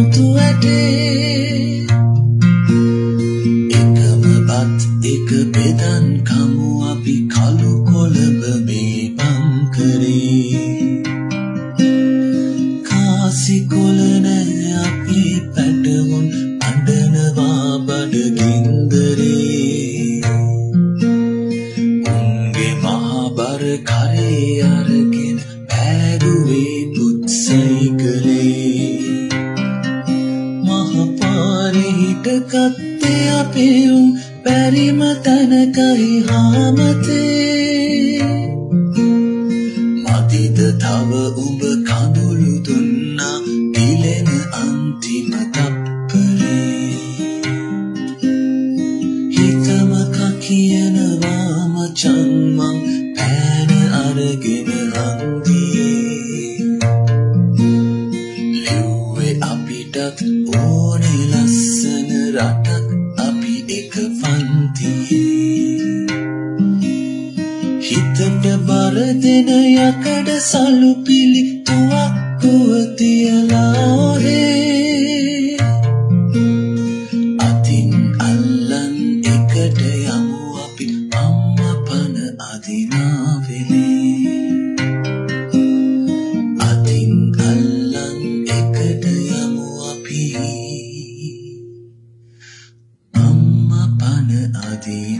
මුතු ඇටේ එකම බත් එක බෙදන් කමු අපි කළු කොළඹ මේ පංකරේ කාසි කොළ නැ අපි පැටවුන් අඬනවා බඩගින්දරේ උන්ගේ මහබර කරේ අරගෙන පැදුවේ පුත් සයිකලේ මහපාරේ හිටගත්තේ අපේ උන් බැරිම තැනකයි හාමතේ මදිද තව උඹ කඳුළු දුන්නා පිලෙන අන්තිම තප්පරේ හිතමක කියනවා මචං මං පෑන අරගෙන හන්දියේ ලිව්වේ අපිටත් ඕනේ ලස්සන රටක් අපි එක පන්තියේ හිතට බර දෙන යකඩ සලු පිලි තුවක්කුව තියලා අතින් අල්ලන් එකට යමු අපි අම්මා පන අදිනා වෙලේ අතින් අල්ලන් එකට යමු අපි අම්මා පන අදිනා